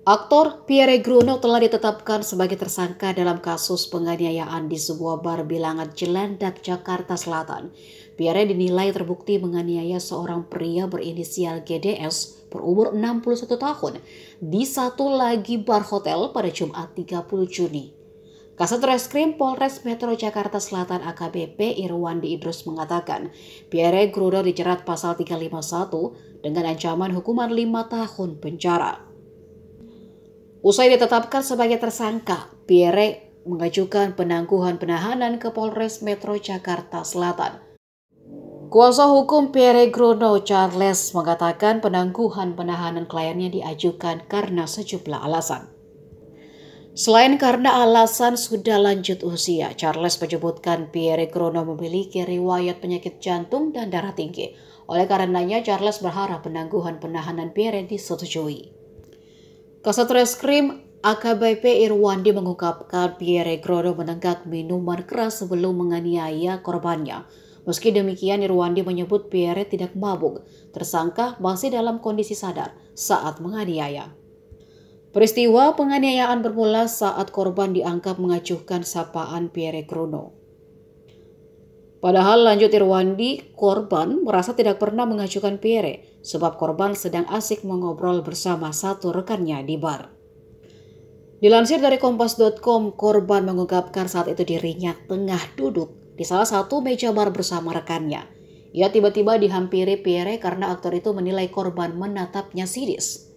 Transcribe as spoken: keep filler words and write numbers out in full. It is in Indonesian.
Aktor Pierre Gruno telah ditetapkan sebagai tersangka dalam kasus penganiayaan di sebuah bar bilangan Cilandak, Jakarta Selatan. Pierre dinilai terbukti menganiaya seorang pria berinisial G D S berumur enam puluh satu tahun di satu lagi bar hotel pada Jumat tiga puluh Juni. Kasat Reskrim Polres Metro Jakarta Selatan A K B P Irwandi Idrus mengatakan, Pierre Gruno dijerat pasal tiga ratus lima puluh satu dengan ancaman hukuman lima tahun penjara. Usai ditetapkan sebagai tersangka, Pierre mengajukan penangguhan penahanan ke Polres Metro Jakarta Selatan. Kuasa hukum Pierre Gruno, Charles, mengatakan penangguhan penahanan kliennya diajukan karena sejumlah alasan. Selain karena alasan sudah lanjut usia, Charles menyebutkan Pierre Gruno memiliki riwayat penyakit jantung dan darah tinggi. Oleh karenanya, Charles berharap penangguhan penahanan Pierre disetujui. Kasat Reskrim A K B P Irwandi mengungkapkan Pierre Gruno menenggak minuman keras sebelum menganiaya korbannya. Meski demikian, Irwandi menyebut Pierre tidak mabuk. Tersangka masih dalam kondisi sadar saat menganiaya. Peristiwa penganiayaan bermula saat korban dianggap mengacuhkan sapaan Pierre Gruno. Padahal lanjut Irwandi, korban merasa tidak pernah mengacuhkan Pierre sebab korban sedang asik mengobrol bersama satu rekannya di bar. Dilansir dari kompas titik com, korban mengungkapkan saat itu dirinya tengah duduk di salah satu meja bar bersama rekannya. Ia tiba-tiba dihampiri Pierre karena aktor itu menilai korban menatapnya sinis.